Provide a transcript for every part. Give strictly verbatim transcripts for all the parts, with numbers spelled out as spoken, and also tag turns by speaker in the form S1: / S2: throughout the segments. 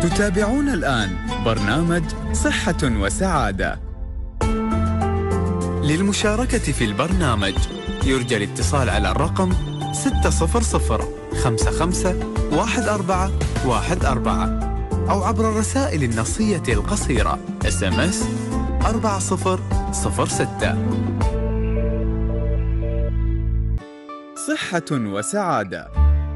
S1: تتابعون الآن برنامج صحة وسعادة. للمشاركة في البرنامج يرجى الاتصال على الرقم ستة صفر صفر خمسة خمسة واحد أربعة واحد أربعة أو عبر الرسائل النصية القصيرة إس إم إس أربعة صفر صفر ستة. صحة وسعادة.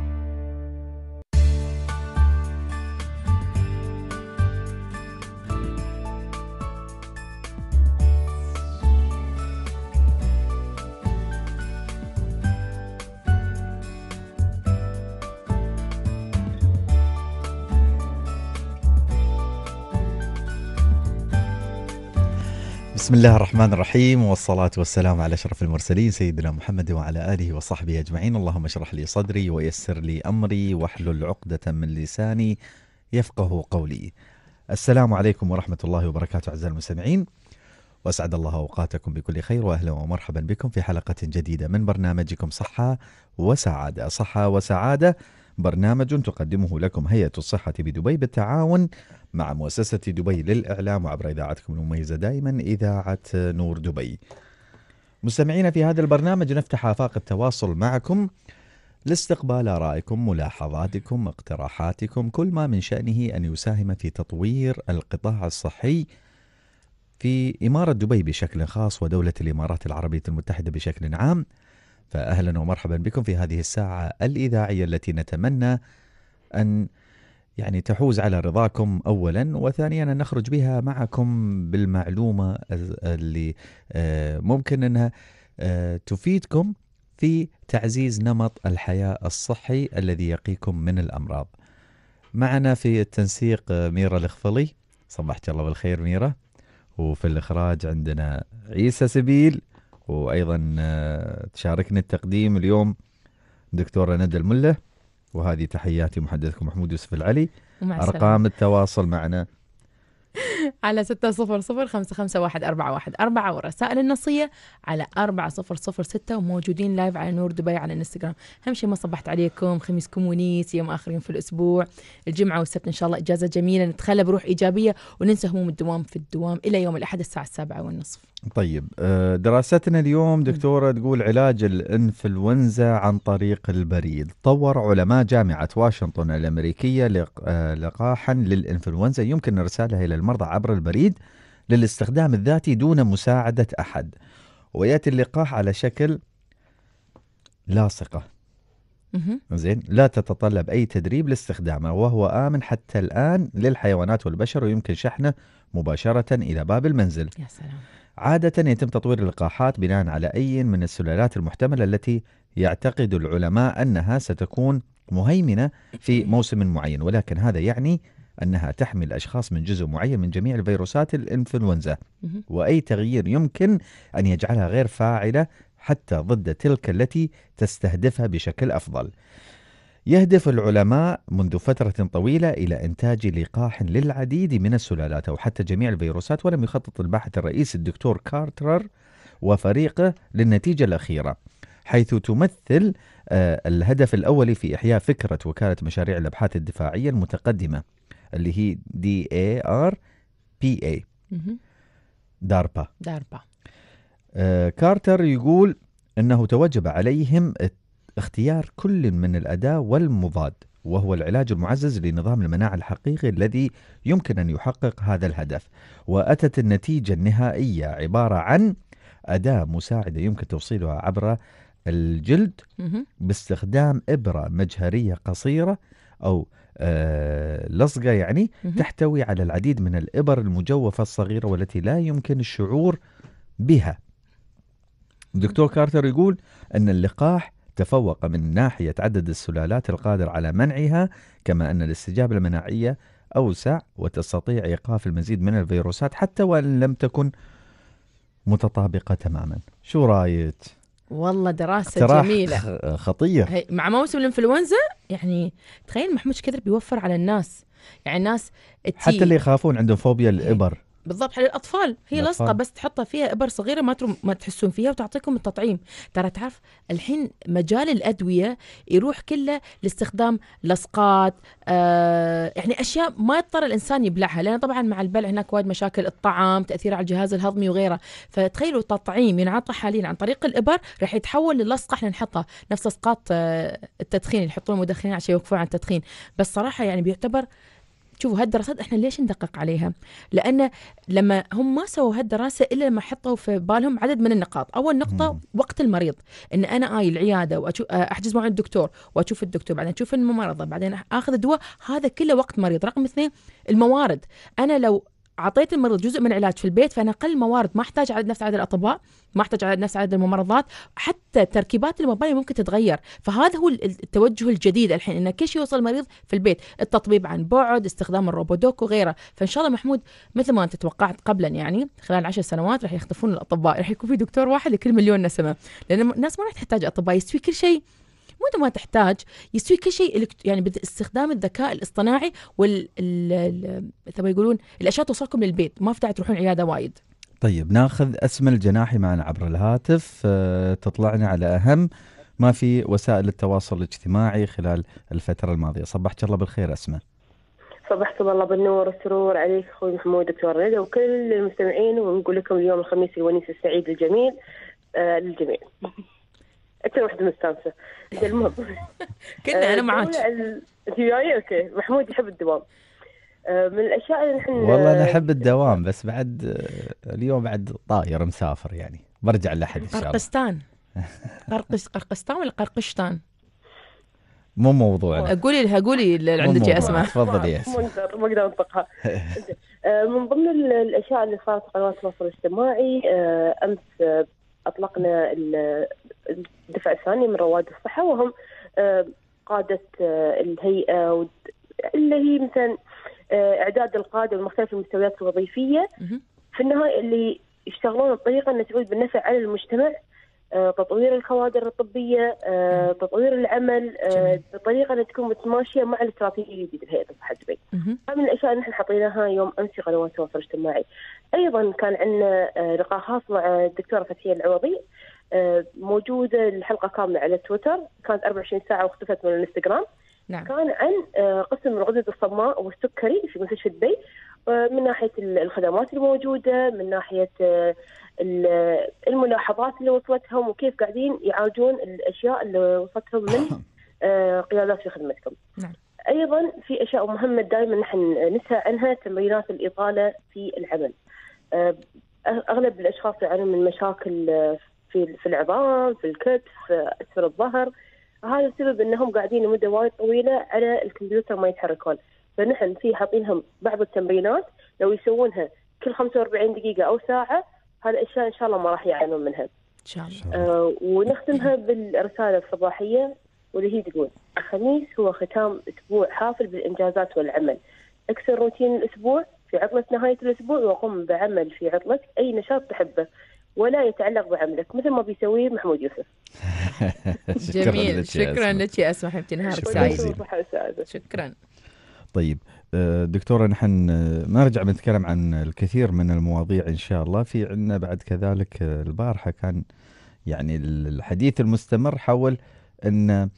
S2: بسم الله الرحمن الرحيم، والصلاة والسلام على أشرف المرسلين سيدنا محمد وعلى آله وصحبه أجمعين. اللهم اشرح لي صدري ويسر لي أمري واحلل عقدة من لساني يفقه قولي. السلام عليكم ورحمة الله وبركاته أعزائي المستمعين، وأسعد الله أوقاتكم بكل خير، وأهلا ومرحبا بكم في حلقة جديدة من برنامجكم صحة وسعادة. صحة وسعادة برنامج تقدمه لكم هيئة الصحة بدبي بالتعاون مع مؤسسة دبي للإعلام وعبر إذاعتكم المميزة دائما إذاعة نور دبي. مستمعين، في هذا البرنامج نفتح آفاق التواصل معكم لاستقبال آرائكم، ملاحظاتكم، اقتراحاتكم، كل ما من شأنه أن يساهم في تطوير القطاع الصحي في إمارة دبي بشكل خاص ودولة الإمارات العربية المتحدة بشكل عام. فأهلا ومرحبا بكم في هذه الساعة الإذاعية التي نتمنى أن يعني تحوز على رضاكم أولا، وثانيا أن نخرج بها معكم بالمعلومة اللي ممكن أنها تفيدكم في تعزيز نمط الحياة الصحي الذي يقيكم من الأمراض. معنا في التنسيق ميرا الخفلي، صبحت الله بالخير ميرا، وفي الإخراج عندنا عيسى سبيل، وأيضا تشاركني التقديم اليوم دكتورة ندى الملة، وهذه تحياتي محدثكم محمود يوسف العلي. أرقام التواصل معنا
S3: على ستة صفر صفر خمسة خمسة واحد أربعة واحد أربعة، ورسائل النصية على أربعة صفر صفر ستة، وموجودين لايف على نور دبي على الانستغرام. أهم شيء ما صبحت عليكم، خميسكم ونيس، يوم آخرين في الأسبوع، الجمعة والسبت إن شاء الله إجازة جميلة، نتخلى بروح إيجابية وننسى هموم الدوام في الدوام إلى يوم الأحد الساعة السابعة والنصف.
S2: طيب، دراستنا اليوم دكتورة تقول علاج الإنفلونزا عن طريق البريد. طور علماء جامعة واشنطن الأمريكية لقاحا للإنفلونزا يمكن إرسالها إلى المرضى عبر البريد للاستخدام الذاتي دون مساعدة أحد، ويأتي اللقاح على شكل لاصقة زين لا تتطلب أي تدريب لاستخدامه، وهو آمن حتى الآن للحيوانات والبشر، ويمكن شحنه مباشرة إلى باب المنزل.
S3: يا سلام.
S2: عادة يتم تطوير اللقاحات بناء على أي من السلالات المحتملة التي يعتقد العلماء أنها ستكون مهيمنة في موسم معين، ولكن هذا يعني أنها تحمي الأشخاص من جزء معين من جميع الفيروسات الإنفلونزا، وأي تغيير يمكن أن يجعلها غير فاعلة حتى ضد تلك التي تستهدفها بشكل أفضل. يهدف العلماء منذ فترة طويلة إلى إنتاج لقاح للعديد من السلالات أو حتى جميع الفيروسات، ولم يخطط الباحث الرئيسي الدكتور كارتر وفريقه للنتيجة الأخيرة، حيث تمثل آه الهدف الأولي في إحياء فكرة وكالة مشاريع الأبحاث الدفاعية المتقدمة اللي هي دي إيه آر بي إيه داربا
S3: داربا.
S2: آه كارتر يقول أنه توجب عليهم اختيار كل من الأداة والمضاد، وهو العلاج المعزز لنظام المناعة الحقيقي الذي يمكن أن يحقق هذا الهدف. وأتت النتيجة النهائية عبارة عن أداة مساعدة يمكن توصيلها عبر الجلد باستخدام إبرة مجهرية قصيرة أو آه لصقة، يعني تحتوي على العديد من الإبر المجوفة الصغيرة والتي لا يمكن الشعور بها. دكتور كارتر يقول أن اللقاح تفوق من ناحية عدد السلالات القادر على منعها، كما أن الاستجابة المناعية أوسع وتستطيع إيقاف المزيد من الفيروسات حتى وإن لم تكن متطابقة تماما. شو رايك؟
S3: والله دراسة جميلة
S2: خطير
S3: مع موسم الإنفلونزا. يعني تخيل محمود كذا بيوفر على الناس، يعني الناس
S2: حتى اللي يخافون عندهم فوبيا الإبر
S3: بالضبط للأطفال، هي
S2: الأطفال.
S3: لصقة بس تحطها فيها إبر صغيرة ما ترم ما تحسون فيها وتعطيكم التطعيم. ترى تعرف الحين مجال الأدوية يروح كله لاستخدام لصقات، آه يعني أشياء ما يضطر الإنسان يبلعها، لأن طبعا مع البلع هناك وايد مشاكل الطعام، تأثير على الجهاز الهضمي وغيره. فتخيلوا تطعيم ينعطى حاليا عن طريق الإبر راح يتحول للصقة احنا نحطها نفس لصقات آه التدخين اللي يحطون المدخنين عشان يوقفون عن التدخين. بس صراحة يعني بيعتبر، شوفوا هالدراسات احنا ليش ندقق عليها؟ لأن لما هم ما سووا هالدراسة إلا لما حطوا في بالهم عدد من النقاط. أول نقطة
S2: مم.
S3: وقت المريض، إن أنا آي العيادة وأحجز مع الدكتور وأشوف الدكتور، بعدين أشوف الممرضة، بعدين أخذ الدواء، هذا كله وقت مريض. رقم اثنين الموارد، أنا لو أعطيت المريض جزء من العلاج في البيت فأنا أقل موارد، ما أحتاج عدد نفس عدد الأطباء، ما أحتاج عدد نفس عدد الممرضات، حتى تركيبات المباني ممكن تتغير. فهذا هو التوجه الجديد الحين، إن كل شيء يوصل المريض في البيت، التطبيب عن بعد، استخدام الروبودوك وغيره. فإن شاء الله محمود مثل ما أنت توقعت قبلا، يعني خلال عشر سنوات راح يختفون الأطباء، راح يكون في دكتور واحد لكل مليون نسمة، لأن الناس ما راح تحتاج أطباء، يستوي كل شيء، مو ما تحتاج يستوي كل شيء يعني باستخدام الذكاء الاصطناعي وال ثم يقولون الاشياء توصلكم للبيت، ما في داعي تروحون عياده وايد.
S2: طيب ناخذ أسماء الجناحي معنا عبر الهاتف، أه تطلعنا على أهم ما في وسائل التواصل الاجتماعي خلال الفترة الماضية. صبحت الله بالخير أسماء.
S4: صبحتم الله بالنور والسرور عليك أخوي محمود دكتور رضا وكل المستمعين، ونقول لكم اليوم الخميس الونيس السعيد الجميل آه للجميع. أكثر واحدة مستانسة. المهم
S3: كنا أنا معاك.
S4: أنت وياي؟ أوكي. محمود يحب الدوام. من الأشياء اللي نحن
S2: والله أنا أحب الدوام، بس بعد اليوم بعد طاير مسافر، يعني برجع لحد إن شاء الله.
S3: قرقستان. قرقس قرقستان ولا قرقشتان؟
S2: مو موضوعنا.
S3: قولي لها، قولي اللي عندك يا أسماء.
S2: تفضلي يا
S4: أسماء. ما أقدر أنطقها. من ضمن الأشياء اللي صارت في قنوات التواصل الاجتماعي، أمس أطلقنا الدفع الثاني من رواد الصحة، وهم قادة الهيئة اللي هي مثلا إعداد القادة بمختلف المستويات الوظيفية في النهاية، اللي يشتغلون بطريقة أن تعود بالنفع على المجتمع، تطوير الكوادر الطبية، تطوير العمل بطريقة أن تكون متماشية مع الاستراتيجية الجديدة لهيئة الصحة دبي. هذه من الأشياء اللي نحن حطيناها يوم أمس في قنوات التواصل الاجتماعي. أيضا كان عندنا لقاء خاص مع الدكتورة فتحية العوضي، موجودة الحلقة كاملة على تويتر، كانت أربعة وعشرين ساعة واختفت من الانستغرام.
S3: نعم.
S4: كان عن قسم الغدد الصماء والسكري في مستشفى دبي، من ناحية الخدمات الموجودة، من ناحية الملاحظات اللي وصلتهم، وكيف قاعدين يعالجون الأشياء اللي وصلتهم من قيادات في خدمتكم.
S3: نعم.
S4: أيضا في أشياء مهمة دائما نحن نسعى عنها، تمرينات الإطالة في العمل. أغلب الأشخاص يعانون من مشاكل في في العظام، في الكتف، أسفل الظهر. هذا السبب أنهم قاعدين لمدة وايد طويلة على الكمبيوتر ما يتحركون. فنحن في حاطينهم بعض التمرينات لو يسوونها كل خمسة وأربعين دقيقة أو ساعة، هذا الأشياء إن شاء الله ما راح يعانون منها.
S3: إن شاء الله.
S4: آه ونختمها بالرسالة الصباحية، واللي هي تقول: الخميس هو ختام أسبوع حافل بالإنجازات والعمل. اكسر روتين الأسبوع في عطلة نهاية الأسبوع، وقم بعمل في عطلتك أي نشاط تحبه ولا يتعلق بعملك، مثل ما بيسويه محمود يوسف.
S3: جميل. شكرا لك يا أسماء، حبيبتي نهارك سعيد. شكرا.
S2: طيب دكتورة، نحن نرجع بنتكلم عن الكثير من المواضيع إن شاء الله. في عنا بعد كذلك البارحة كان يعني الحديث المستمر حول أن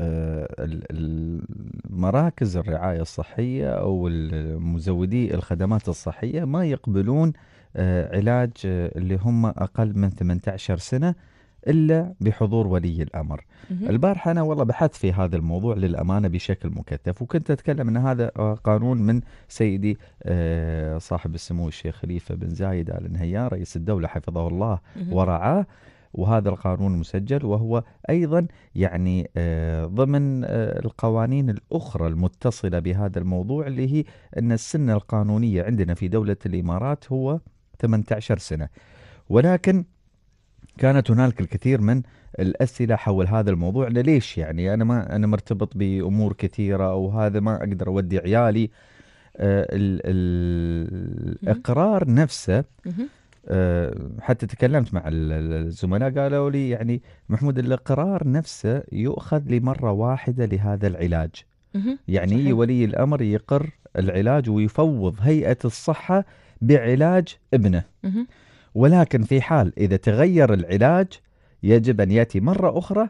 S2: المراكز الرعاية الصحية أو مزودي الخدمات الصحية ما يقبلون علاج اللي هم أقل من ثمانية عشر سنة إلا بحضور ولي الأمر. البارحة أنا والله بحثت في هذا الموضوع للأمانة بشكل مكثف، وكنت أتكلم أن هذا قانون من سيدي صاحب السمو الشيخ خليفة بن زايد آل نهيان رئيس الدولة حفظه الله ورعاه، وهذا القانون مسجل، وهو أيضا يعني ضمن القوانين الأخرى المتصلة بهذا الموضوع، اللي هي أن السن القانونية عندنا في دولة الإمارات هو ثمانية عشر سنة. ولكن كانت هناك الكثير من الأسئلة حول هذا الموضوع. ليش يعني أنا ما أنا مرتبط بأمور كثيرة، أو هذا ما أقدر أودي عيالي. آه ال الإقرار نفسه، آه حتى تكلمت مع الزملاء قالوا لي يعني محمود الإقرار نفسه يؤخذ لمرة واحدة لهذا العلاج. يعني ولي الأمر يقر العلاج ويفوض هيئة الصحة بعلاج ابنه،
S3: مهم.
S2: ولكن في حال إذا تغير العلاج يجب أن يأتي مرة أخرى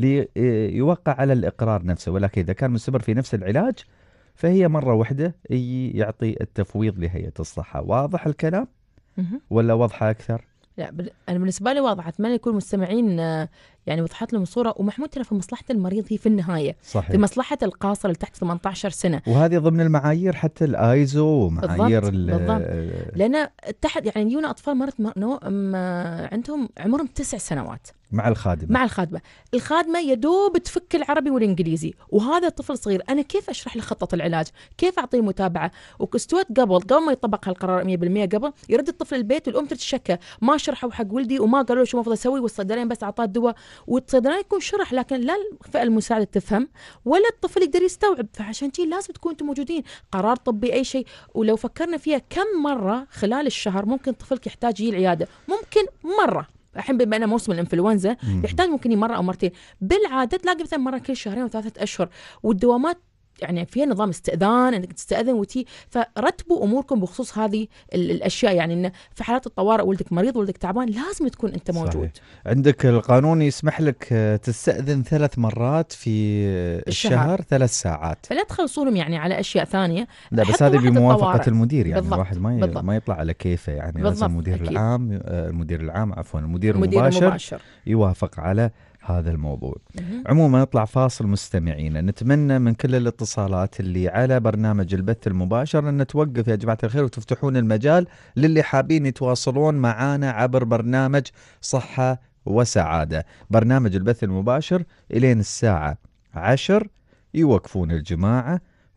S2: ليوقع على الإقرار نفسه، ولكن إذا كان مستمر في نفس العلاج فهي مرة واحدة يعطي التفويض لهيئة الصحة. واضح الكلام
S3: مهم.
S2: ولا واضحة أكثر؟
S3: لا بال- انا بالنسبه لي واضحه، اتمنى يكون المستمعين آه، يعني وضحت لهم الصوره. ومحمود ترى في مصلحه المريض هي في النهايه، في
S2: صحيح.
S3: مصلحه القاصر اللي تحت ثمانية عشر سنه،
S2: وهذه ضمن المعايير حتى الايزو ومعايير
S3: بالضبط،
S2: ال-
S3: بالضبط. لان تحت يعني يجونا اطفال مرض م- نو- م- عندهم عمرهم تسع سنوات
S2: مع الخادمة.
S3: مع الخادمه، الخادمه يدوب تفك العربي والانجليزي، وهذا طفل صغير، انا كيف اشرح له خطه العلاج؟ كيف اعطيه متابعه؟ وكستوت قبل قبل ما يطبق هالقرار مية بالمية قبل يرد الطفل البيت والام تتشكى، ما شرحوا حق ولدي وما قالوا له شو المفروض اسوي، والصيدليين بس اعطاه الدواء، والصيدليين يكون شرح لكن لا الفئه المساعده تفهم ولا الطفل يقدر يستوعب. فعشان كذي لازم تكونوا انتم موجودين، قرار طبي اي شيء. ولو فكرنا فيها كم مره خلال الشهر ممكن طفلك يحتاج يجي العياده؟ ممكن مره، الحين بما انه موسم الانفلونزا يحتاج ممكن مره او مرتين، بالعاده تلاقي مثلا مره كل شهرين وثلاثه اشهر. والدوامات يعني فيها نظام استئذان انك تستأذن وتي، فرتبوا اموركم بخصوص هذه ال- الاشياء. يعني انه في حالات الطوارئ ولدك مريض ولدك تعبان لازم تكون انت موجود.
S2: صحيح. عندك القانون يسمح لك آه، تستأذن ثلاث مرات في
S3: الشهر.
S2: الشهر ثلاث ساعات.
S3: فلا تخلصوا لهم يعني على اشياء ثانيه.
S2: لا بس
S3: حتى
S2: هذه
S3: واحد
S2: بموافقة
S3: الطوارئ.
S2: المدير، يعني
S3: بالضبط،
S2: الواحد ما ي...
S3: بالضبط.
S2: ما يطلع على كيفه، يعني
S3: بالضبط،
S2: لازم المدير
S3: أكيد.
S2: العام آه، المدير العام عفوا المدير
S3: مدير
S2: المباشر
S3: مباشر.
S2: يوافق على هذا الموضوع.
S3: مهم.
S2: عموما نطلع فاصل مستمعينا، نتمنى من كل الاتصالات اللي على برنامج البث المباشر أن توقف يا جماعة الخير وتفتحون المجال للي حابين يتواصلون معانا عبر برنامج صحة وسعادة. برنامج البث المباشر إلين الساعة عشر يوقفون الجماعة،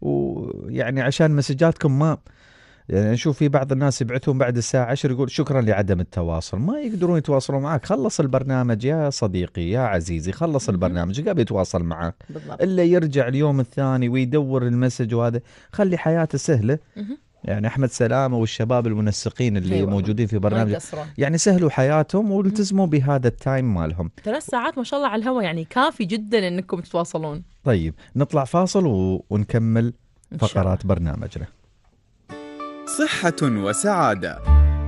S2: ويعني عشان مسجاتكم ما يعني نشوف في بعض الناس يبعثون بعد الساعة عشر يقول شكرا لعدم التواصل، ما يقدرون يتواصلون معك. خلص البرنامج يا صديقي يا عزيزي، خلص البرنامج قبل يتواصل معك،
S3: بالضبط.
S2: إلا يرجع اليوم الثاني ويدور المسج، وهذا خلي حياته سهلة.
S3: مهم.
S2: يعني أحمد سلامة والشباب المنسقين اللي
S3: أي والله.
S2: موجودين في
S3: ما
S2: برنامج
S3: يقصرون.
S2: يعني سهلوا حياتهم والتزموا بهذا التايم مالهم.
S3: ثلاث ساعات ما شاء الله على الهواء، يعني كافي جدا انكم تتواصلون.
S2: طيب نطلع فاصل و... ونكمل
S3: إن شاء
S2: فقرات برنامجنا.
S1: صحة وسعادة.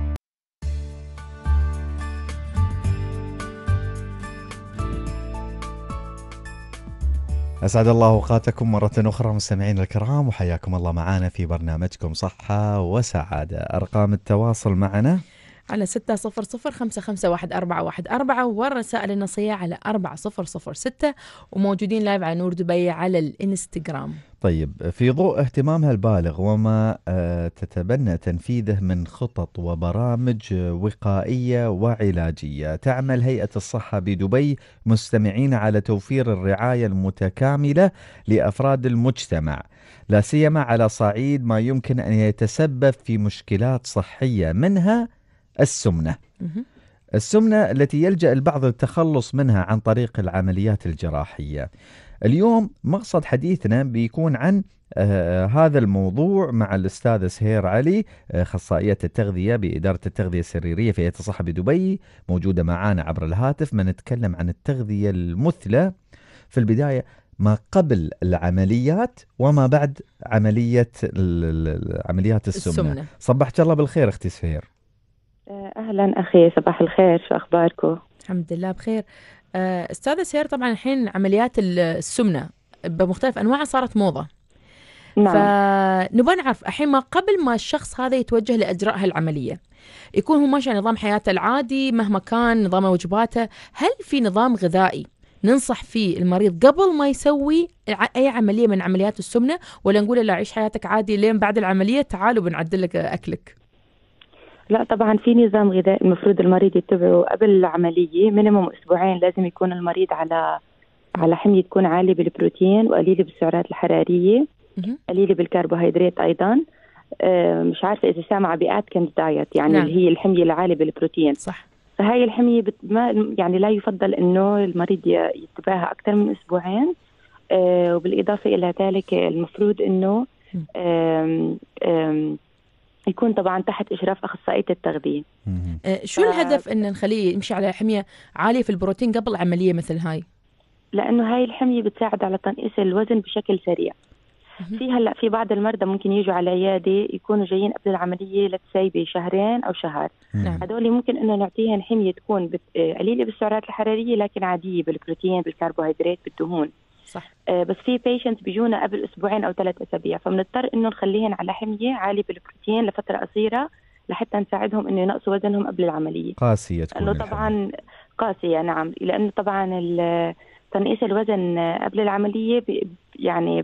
S2: أسعد الله أوقاتكم مرة أخرى مستمعين الكرام، وحياكم الله معنا في برنامجكم صحة وسعادة. أرقام التواصل معنا
S3: على ستة صفر صفر خمسة خمسة واحد أربعة واحد أربعة، والرسائل النصية على أربعة صفر صفر ستة، وموجودين لايف على نور دبي على الإنستغرام.
S2: طيب في ضوء اهتمامها البالغ وما آه، تتبنى تنفيذه من خطط وبرامج وقائية وعلاجية، تعمل هيئة الصحة بدبي مستمعين على توفير الرعاية المتكاملة لأفراد المجتمع، لا سيما على صعيد ما يمكن أن يتسبب في مشكلات صحية، منها السمنة.
S3: مهم.
S2: السمنة التي يلجأ البعض للتخلص منها عن طريق العمليات الجراحية. اليوم مقصد حديثنا بيكون عن آه هذا الموضوع مع الأستاذة سهير علي، أخصائية التغذية بإدارة التغذية السريرية في هيئة الصحة بدبي، موجودة معنا عبر الهاتف. ما نتكلم عن التغذية المثلى في البداية، ما قبل العمليات وما بعد عملية ال- ال- عمليات السمنة.
S3: السمنة.
S2: صبحت الله بالخير أختي سهير.
S5: أهلا أخي، صباح الخير، شو أخباركم؟
S3: الحمد لله بخير. آه، أستاذة سهير، طبعا الحين عمليات السمنة بمختلف أنواعها صارت موضة.
S5: نعم.
S3: فنبغى نعرف الحين ما قبل ما الشخص هذا يتوجه لإجراء هالعملية، يكون هو ماشي على نظام حياته العادي مهما كان نظام وجباته، هل في نظام غذائي ننصح فيه المريض قبل ما يسوي أي عملية من عمليات السمنة، ولا نقول له عيش حياتك عادي لين بعد العملية تعالوا بنعدل لك أكلك؟
S5: لا طبعا في نظام غذائي المفروض المريض يتبعه قبل العملية، مينيموم أسبوعين لازم يكون المريض على على حمية تكون عالية بالبروتين وقليلة بالسعرات الحرارية،
S3: مهم.
S5: قليلة بالكربوهيدرات أيضا. آه، مش عارفة إذا سامعة بأتكنز دايت، يعني
S3: نعم.
S5: اللي هي الحمية العالية بالبروتين.
S3: صح.
S5: فهاي الحمية بت... ما يعني لا يفضل إنه المريض ي- يتبعها أكثر من أسبوعين. آه، وبالإضافة إلى ذلك المفروض إنه آم، آم، يكون طبعا تحت إشراف أخصائية التغذية.
S2: مهم.
S3: آه، شو الهدف ان نخليه يمشي على حمية عالية في البروتين قبل عملية مثل هاي؟
S5: لأنه هاي الحمية بتساعد على تنقيص الوزن بشكل سريع. في هلا في بعض المرضى ممكن يجوا على العياده يكونوا جايين قبل العمليه لتسي بشهرين او شهر.
S3: نعم.
S5: هدول ممكن انه نعطيهم حميه تكون بت... قليله بالسعرات الحراريه لكن عاديه بالبروتين بالكربوهيدرات بالدهون.
S3: صح.
S5: آه بس في بيشنت بيجونا قبل اسبوعين او ثلاث اسابيع فبنضطر انه نخليهم على حميه عاليه بالبروتين لفتره قصيره لحتى نساعدهم انه ينقصوا وزنهم قبل العمليه.
S2: قاسيه تكون
S5: لانه طبعا قاسيه نعم لانه طبعا تنقيص الوزن قبل العمليه بي يعني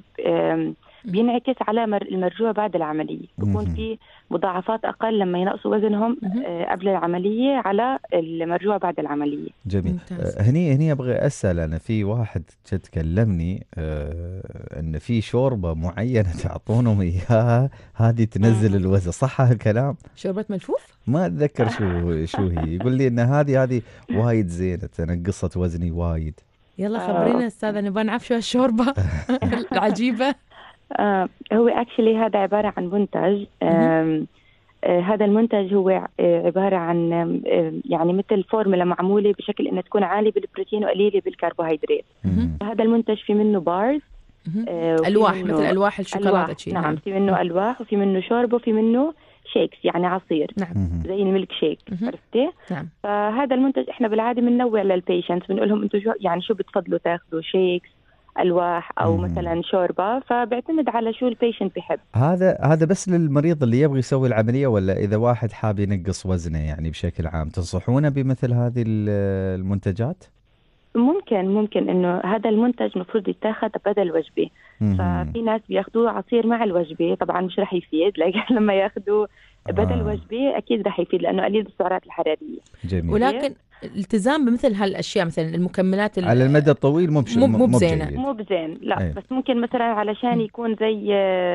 S5: بينعكس على المرجوع بعد العمليه، بيكون في مضاعفات اقل لما ينقصوا وزنهم قبل العمليه على المرجوع بعد العمليه.
S2: جميل. ممتاز. هني هني ابغى اسال انا في واحد تكلمني آه ان في شوربه معينه تعطونهم اياها هذه تنزل الوزن، صح هالكلام؟
S3: شوربه ملفوف؟
S2: ما اتذكر شو شو هي، يقول لي ان هذه هذه وايد زينه تنقصت وزني وايد.
S3: يلا خبرينا استاذه نبغى نعرف شو هالشوربه العجيبه.
S5: آه هو اكشلي هذا عباره عن منتج آه آه هذا المنتج هو آه عباره عن آه يعني مثل فورمولا معموله بشكل انها تكون عاليه بالبروتين وقليله بالكربوهيدرات. هذا المنتج في منه بارز
S3: آه الواح مثل الواح الشوكولاته.
S5: نعم. نعم في منه الواح وفي منه شوربه وفي منه شيكس يعني عصير.
S3: نعم.
S5: زي الميلك شيك عرفتي؟
S3: نعم.
S5: فهذا المنتج احنا بالعاده بننوع للبيشنتس بنقول لهم انتم شو يعني شو بتفضلوا تاخذوا شيكس الواح او مم. مثلا شوربه فبيعتمد على شو البيشنت بيحب.
S2: هذا هذا بس للمريض اللي يبغى يسوي العمليه ولا اذا واحد حاب ينقص وزنه يعني بشكل عام تنصحونه بمثل هذه المنتجات؟
S5: ممكن ممكن انه هذا المنتج المفروض يتاخذ بدل وجبه. مم. ففي ناس بياخذوه عصير مع الوجبه طبعا مش رح يفيد لكن لما ياخذوا بدل آه. وجبه اكيد رح يفيد لانه قليل بالسعرات الحراريه.
S2: جميل.
S3: ولكن الالتزام بمثل هالاشياء مثلا المكملات
S2: على المدى الطويل مو
S3: مو مو بزينه
S5: مو بزين لا
S2: أيه.
S5: بس ممكن مثلا علشان يكون زي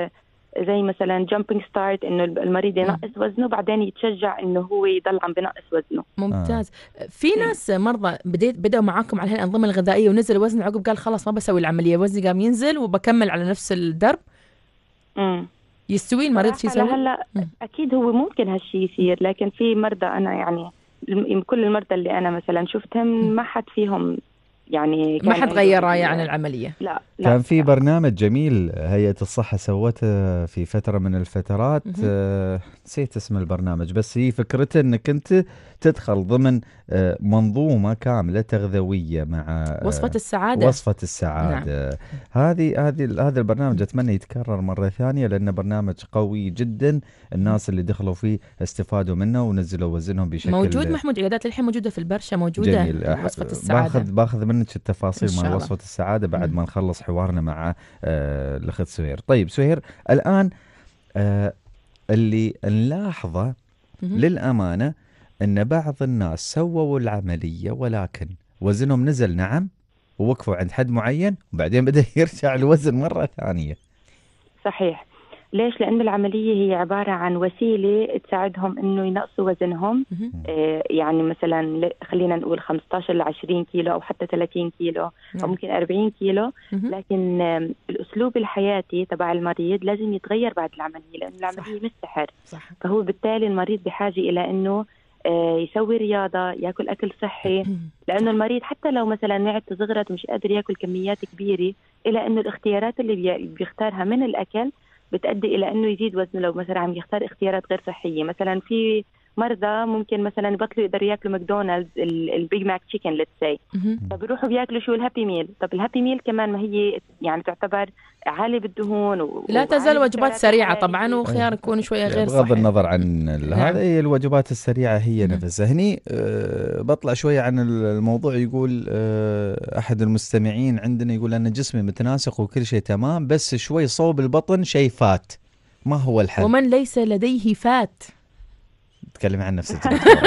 S5: زي مثلا جامبينج ستارت انه المريض ينقص وزنه بعدين يتشجع انه هو يضل عم بنقص وزنه.
S3: ممتاز. آه. في ناس مرضى بديت بدأوا معاكم على هالأنظمة الغذائية ونزل وزن عقب قال خلاص ما بسوي العملية وزني قام ينزل وبكمل على نفس الدرب.
S5: امم
S3: يستوي المريض شيء يسوي؟
S5: هلا اكيد هو ممكن هالشيء يصير لكن في مرضى انا يعني كل المرضى اللي انا مثلا شفتهم ما حد فيهم يعني
S3: ما حد غير يعني العملية.
S5: لا, لا
S2: كان في برنامج جميل هيئة الصحة سوته في فترة من الفترات آه نسيت اسم البرنامج بس هي فكرته انك انت تدخل ضمن آه منظومة كاملة تغذوية مع آه
S3: وصفة السعادة.
S2: وصفة السعادة. نعم. هذه هذه هذا البرنامج اتمنى يتكرر مرة ثانية لانه برنامج قوي جدا الناس اللي دخلوا فيه استفادوا منه ونزلوا وزنهم بشكل
S3: موجود. محمود عيادات للحين موجودة في البرشا موجودة.
S2: جميل.
S3: وصفة السعادة.
S2: باخذ باخذ منك التفاصيل مع وصفة السعادة بعد ما نخلص حوارنا مع آه الأخت سهير. طيب سهير الآن آه اللي نلاحظه للأمانة أن بعض الناس سووا العملية ولكن وزنهم نزل نعم ووقفوا عند حد معين وبعدين بدأ يرجع الوزن مرة ثانية.
S5: صحيح. ليش؟ لأن العملية هي عبارة عن وسيلة تساعدهم إنه ينقصوا وزنهم. آه يعني مثلا خلينا نقول خمسة عشر ل عشرين كيلو أو حتى ثلاثين كيلو أو ممكن أربعين كيلو. لكن آه الأسلوب الحياتي تبع المريض لازم يتغير بعد العملية لأن العملية مش سحر.
S3: صح.
S5: فهو بالتالي المريض بحاجة إلى إنه آه يسوي رياضة يأكل أكل صحي لأنه المريض حتى لو مثلا معدته صغرت ومش قادر يأكل كميات كبيرة إلا إنه الاختيارات اللي بيختارها من الأكل بتؤدي إلى إنه يزيد وزنه. لو مثلا عم يختار اختيارات غير صحية مثلا في مرضى ممكن مثلا يبطلوا يقدروا ياكلوا ماكدونالدز البيج ماك تشيكن ليتس سي فبيروحوا بياكلوا شو الهابي ميل. طب الهابي ميل كمان ما هي يعني تعتبر عالي بالدهون و...
S3: لا تزال وجبات سريعة طبعا وخيار يكون شوية غير صحي
S2: بغض النظر عن هذا. هي الوجبات السريعة هي نفسها. هني أه بطلع شوية عن الموضوع. يقول أه أحد المستمعين عندنا يقول أن جسمي متناسق وكل شيء تمام بس شوي صوب البطن شيء فات ما هو الحل؟
S3: ومن ليس لديه فات
S2: تكلم عن نفسك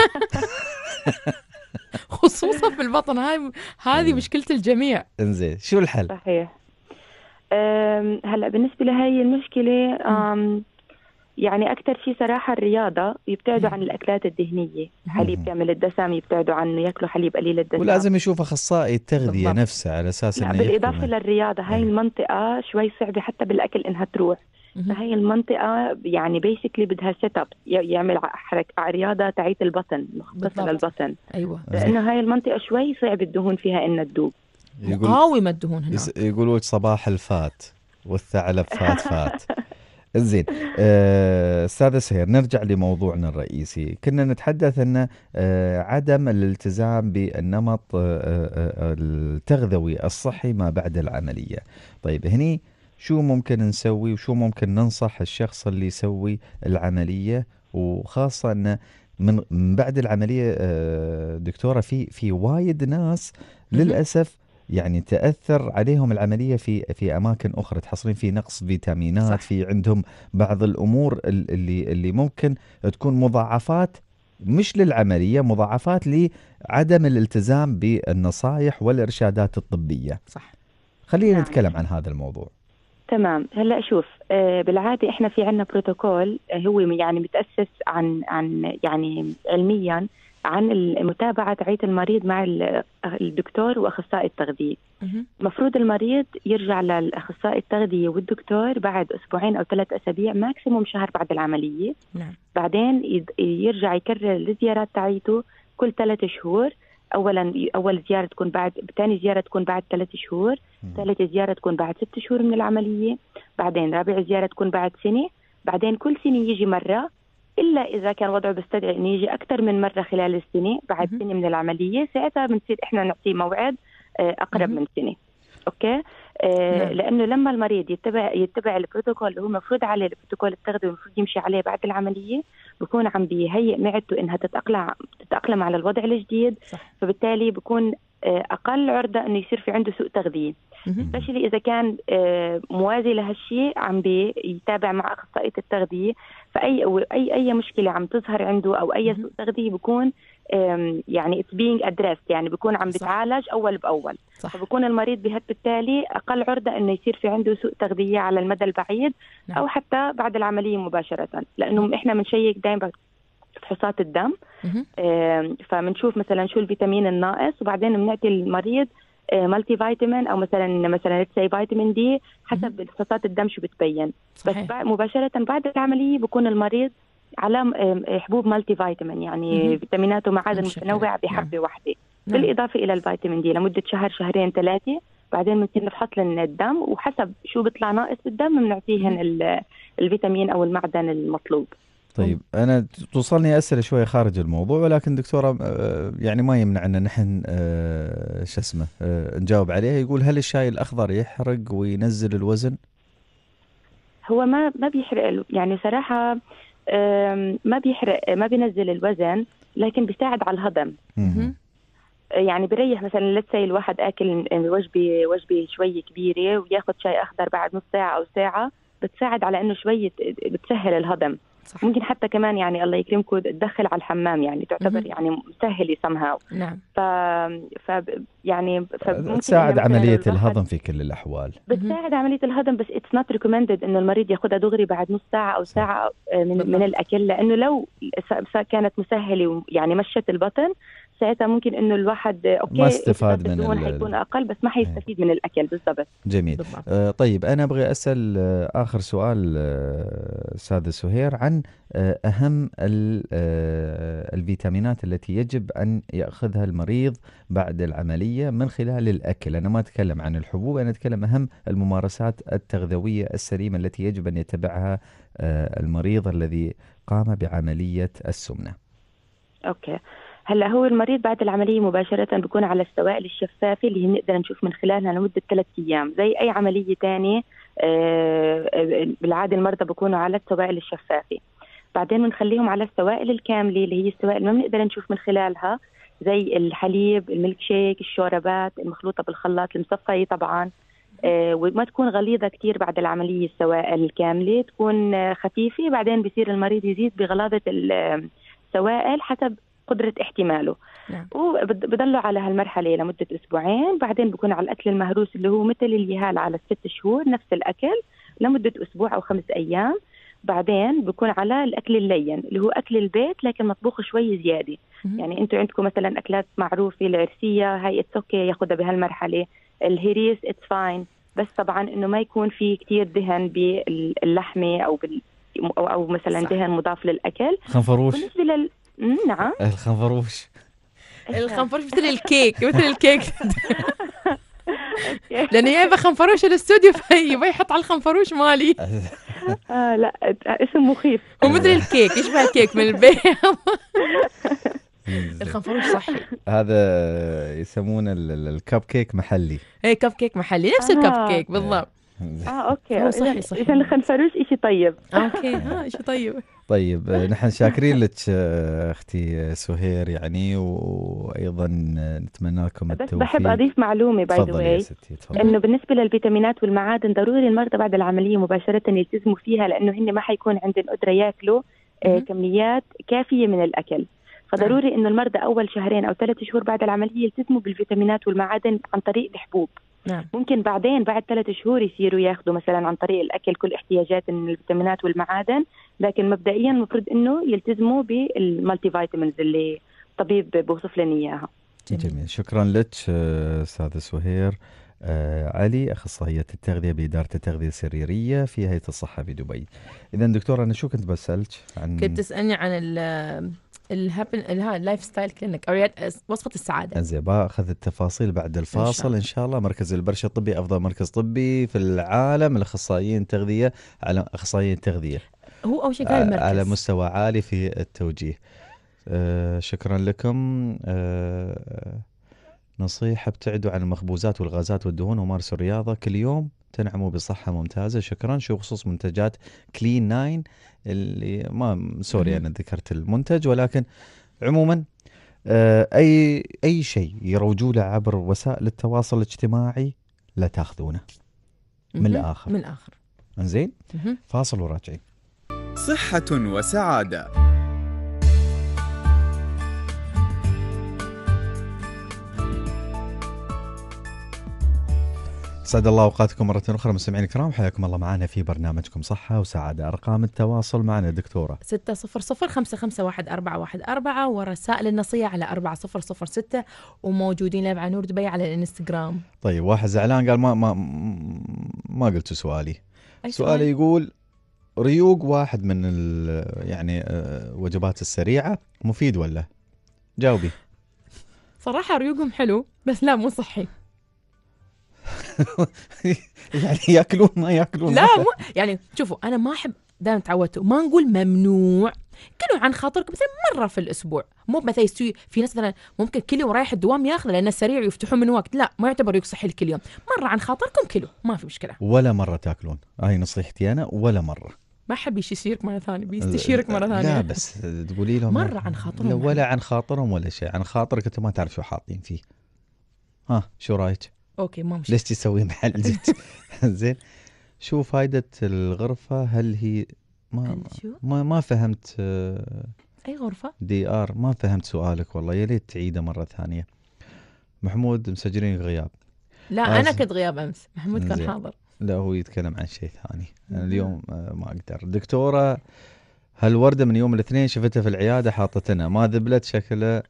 S3: خصوصا في البطن. هاي هذه مشكلة الجميع.
S2: انزين شو الحل؟
S5: صحيح. هلا بالنسبة لهي المشكلة يعني أكثر شيء صراحة الرياضة يبتعدوا عن الأكلات الدهنية. حليب كامل الدسم يبتعدوا عنه يأكلوا حليب قليل الدسم
S2: ولازم يشوف أخصائي التغذية نفسه على أساس إنه
S5: بالإضافة للرياضة. هاي المنطقة شوي صعبة حتى بالأكل إنها تروح. فهي المنطقة يعني بيسكلي بدها سيت اب يعمل حركة رياضة تعيت البطن مختصة للبطن.
S3: أيوة.
S5: لأنه هاي المنطقة شوي صعب الدهون فيها إنها تدوب
S3: مقاومة الدهون هنا.
S2: يقولوا صباح الفات والثعلب فات فات. زين آه، أستاذة سهير، نرجع لموضوعنا الرئيسي. كنا نتحدث أن آه، عدم الالتزام بالنمط آه، آه، التغذوي الصحي ما بعد العملية. طيب هني شو ممكن نسوي وشو ممكن ننصح الشخص اللي يسوي العملية، وخاصة أن من من بعد العملية آه، دكتورة في في وايد ناس للأسف يعني تأثر عليهم العملية في في أماكن أخرى، تحصلين في نقص فيتامينات،
S3: صح.
S2: في عندهم بعض الأمور اللي اللي ممكن تكون مضاعفات مش للعملية، مضاعفات لعدم الالتزام بالنصائح والإرشادات الطبية.
S3: صح.
S2: خلينا
S5: نعم.
S2: نتكلم عن هذا الموضوع.
S5: تمام. هلا شوف، آه بالعاده احنا في عنا بروتوكول آه هو يعني متاسس عن عن يعني علميا عن متابعه رعايه المريض مع الدكتور واخصائي التغذيه. المفروض المريض يرجع للاخصائي التغذيه والدكتور بعد اسبوعين او ثلاث اسابيع ماكسيموم شهر بعد العمليه.
S3: نعم.
S5: بعدين يرجع يكرر الزيارات تاعيته كل ثلاث شهور. اولا اول زياره تكون بعد، ثاني زياره تكون بعد ثلاث شهور، ثالث زياره تكون بعد ست شهور من العمليه، بعدين رابع زياره تكون بعد سنه، بعدين كل سنه يجي مره، الا اذا كان وضعه بيستدعي انه يجي اكثر من مره خلال السنه بعد
S3: مم.
S5: سنه من العمليه، ساعتها بنصير احنا نعطيه موعد اقرب
S3: مم.
S5: من سنه. اوكي. آه
S3: نعم.
S5: لانه لما المريض يتبع يتبع البروتوكول اللي هو المفروض عليه، البروتوكول التغذوي المفروض يمشي عليه بعد العمليه، بكون عم بيهيئ معدته انها تتاقلم تتاقلم على الوضع الجديد.
S3: صح.
S5: فبالتالي بكون آه اقل عرضه انه يصير في عنده سوء تغذيه، سبيشلي اذا كان آه موازي لهالشيء عم بيتابع مع اخصائيه التغذيه. فاي اي اي مشكله عم تظهر عنده او اي سوء تغذيه بكون يعني it's being addressed، يعني بيكون عم بتعالج أول بأول.
S3: صح.
S5: فبكون المريض بالتالي أقل عرضة إنه يصير في عنده سوء تغذية على المدى البعيد. نعم. أو حتى بعد العملية مباشرة، لأنه إحنا بنشيك دائما فحوصات الدم، فبنشوف مثلا شو الفيتامين الناقص، وبعدين بنعطي المريض مالتي فيتامين او مثلا مثلا تسي فيتامين دي حسب فحوصات الدم شو بتبين. صحيح. بس مباشره بعد العمليه بكون المريض على حبوب مالتي فيتامين، يعني مم. فيتامينات ومعادن متنوعه بحبه نعم. واحده، نعم. بالاضافه الى الفيتامين دي لمده شهر شهرين ثلاثه. بعدين ممكن نفحص لنا الدم، وحسب شو بيطلع ناقص بالدم بنعطيهن الفيتامين او المعدن المطلوب.
S2: طيب أنا توصلني أسئلة شوية خارج الموضوع، ولكن دكتورة يعني ما يمنع أن نحن شو اسمه نجاوب عليها. يقول هل الشاي الأخضر يحرق وينزل الوزن؟
S5: هو ما ما بيحرق يعني صراحة، ما بيحرق ما بينزل الوزن، لكن بيساعد على الهضم. يعني بريح مثلا لتسي الواحد أكل وجبة وجبة شوية كبيرة وياخد شاي أخضر بعد نص ساعة أو ساعة، بتساعد على إنه شوية بتسهل الهضم. صح. ممكن حتى كمان يعني الله يكرمكم تدخل على الحمام، يعني تعتبر م- يعني مسهلة somehow. نعم. ف... ف يعني
S2: تساعد عملية الهضم في كل الأحوال.
S5: بتساعد عملية الهضم، بس it's not recommended إنه المريض ياخدها دغري بعد نص ساعة أو صح. ساعة من, من الأكل، لأنه لو كانت مسهلة يعني مشت البطن ساعتها ممكن انه الواحد اوكي
S2: ما استفاد من
S5: الدهون حيكون اقل، بس ما حيستفيد من الاكل بالضبط.
S2: جميل. آه طيب انا ابغى اسال آه اخر سؤال آه استاذه سهير عن آه اهم آه الفيتامينات التي يجب ان ياخذها المريض بعد العمليه من خلال الاكل. انا ما اتكلم عن الحبوب، انا اتكلم اهم الممارسات التغذويه السليمه التي يجب ان يتبعها آه المريض الذي قام بعمليه السمنه.
S5: اوكي. هلا هو المريض بعد العمليه مباشره بيكون على السوائل الشفافه اللي نقدر نشوف من خلالها لمده ثلاث ايام زي اي عمليه ثانيه. بالعاده المرضى بيكونوا على السوائل الشفافه، بعدين بنخليهم على السوائل الكامله اللي هي السوائل ما بنقدر نشوف من خلالها زي الحليب، الميلك شيك، الشوربات المخلوطه بالخلاط، المصفيه طبعا، وما تكون غليظه كثير بعد العمليه. السوائل الكامله تكون خفيفه، بعدين بصير المريض يزيد بغلاظه السوائل حسب قدرة احتماله. نعم. وبضلوا على هالمرحلة لمدة أسبوعين، بعدين بكون على الأكل المهروس اللي هو مثل اليهال على الست شهور نفس الأكل لمدة أسبوع أو خمس أيام. بعدين بكون على الأكل اللين اللي هو أكل البيت لكن مطبوخ شوي زيادة. م- يعني أنتوا عندكم مثلا أكلات معروفة، العرسية هاي اتسوكي ياخدها بهالمرحلة، الهريس اتس فاين، بس طبعا إنه ما يكون في كتير دهن باللحمة أو بال أو, أو مثلا صح. دهن مضاف للأكل.
S2: خنفروش.
S5: بالنسبة لل نعم
S2: الخنفروش
S3: الخنفروش مثل الكيك مثل الكيك لأنه جايبة خنفروش الاستوديو فيبغى يحط على الخنفروش مالي.
S5: آه لا اسم مخيف.
S3: هو مثل الكيك، يشبه الكيك من البيت. الخنفروش صحي.
S2: هذا يسمونه الكب كيك محلي.
S3: ايه كب كيك محلي نفس
S5: آه.
S3: الكب كيك بالضبط.
S5: اه اوكي
S3: هو صحي صحي.
S5: اذا الخنفروش اشي طيب.
S3: اوكي ها شو طيب.
S2: طيب نحن شاكرين لك اختي سهير يعني، وايضا نتمنى لكم
S5: بس
S2: التوفيق.
S5: بحب اضيف معلومه باي ذا
S2: تفضلي يا
S5: واي
S2: ستي تفضلي.
S5: انه بالنسبه للفيتامينات والمعادن ضروري المرضى بعد العمليه مباشره يلتزموا فيها، لانه هن ما حيكون عندهم قدره ياكلوا آه كميات كافيه من الاكل. فضروري انه المرضى اول شهرين او ثلاث شهور بعد العمليه يلتزموا بالفيتامينات والمعادن عن طريق الحبوب.
S3: نعم.
S5: ممكن بعدين بعد ثلاث شهور يصيروا ياخذوا مثلا عن طريق الاكل كل احتياجات من الفيتامينات والمعادن، لكن مبدئيا المفروض انه يلتزموا بالمالتي فيتامينز اللي الطبيب بوصف لنا اياها.
S2: جميل، شكرا لك استاذه سهير. آه علي، اخصائيه التغذيه باداره التغذيه السريريه في هيئه الصحه في دبي. اذا دكتور انا شو كنت بسالك عن؟
S3: كنت تسالني عن ال الهابن اللايف ستايل كلينك او وصفه السعاده.
S2: زين، باخذ التفاصيل بعد الفاصل ان شاء, إن شاء الله. مركز البرشا الطبي افضل مركز طبي في العالم الاخصائيين التغذيه، على اخصائيين التغذيه
S3: هو اول شيء قال المركز
S2: على مستوى عالي في التوجيه. آه شكرا لكم. آه نصيحه: ابتعدوا عن المخبوزات والغازات والدهون ومارسوا الرياضه كل يوم تنعموا بصحه ممتازه. شكرا. شو خصوص منتجات كلين ناين اللي ما سوري انا ذكرت المنتج، ولكن عموما آه اي اي شيء يروجوا له عبر وسائل التواصل الاجتماعي لا تاخذونه. من الاخر
S3: من الاخر
S2: زين. فاصل وراجعين.
S1: صحة وسعادة.
S2: سعد الله اوقاتكم مرة أخرى مستمعين الكرام، حياكم الله معنا في برنامجكم صحة وسعادة. أرقام التواصل معنا دكتورة
S3: ستة صفر صفر خمسة خمسة واحد أربعة واحد أربعة، ورسائل النصية على أربعة صفر صفر ستة، وموجودين لابع نور دبي على الانستغرام.
S2: طيب واحد زعلان قال ما ما ما قلت سؤالي. سؤالي يقول: ريوق واحد من يعني وجبات السريعة مفيد ولا؟ جاوبي.
S3: صراحة ريوقهم حلو بس لا مو صحي.
S2: يعني ياكلون ما ياكلون؟
S3: لا مو يعني شوفوا انا ما احب، دائما تعودتوا ما نقول ممنوع، كلوا عن خاطرك مثلا مره في الاسبوع، مو مثلا يستوي في ناس مثلا ممكن كل يوم رايح الدوام ياخذ لانه سريع ويفتحون من وقت، لا ما يعتبر يصحي الكل يوم، مره عن خاطركم كلوا ما في مشكله.
S2: ولا مره تاكلون؟ هاي نصيحتي انا، ولا مره.
S3: ما حب يستشيرك مره ثانيه، بيستشيرك مره ثانيه.
S2: لا بس تقولي لهم
S3: مره عن خاطرهم.
S2: ولا عن خاطرهم ولا شيء، عن خاطرك انت ما تعرف شو حاطين فيه. ها شو رايك؟
S3: اوكي ما مشكلة.
S2: ليش تسوي محل جد؟ زين. شو فائدة الغرفة؟ هل هي ما ما, ما فهمت.
S3: اي غرفة؟
S2: دي ار ما فهمت سؤالك والله، يا ريت تعيده مرة ثانية. محمود مسجلين غياب.
S3: لا انا كنت غياب امس، محمود كان حاضر.
S2: لا هو يتكلم عن شيء ثاني. أنا اليوم ما اقدر. دكتورة هالوردة من يوم الاثنين شفتها في العيادة حاطتنا ما ذبلت، شكلها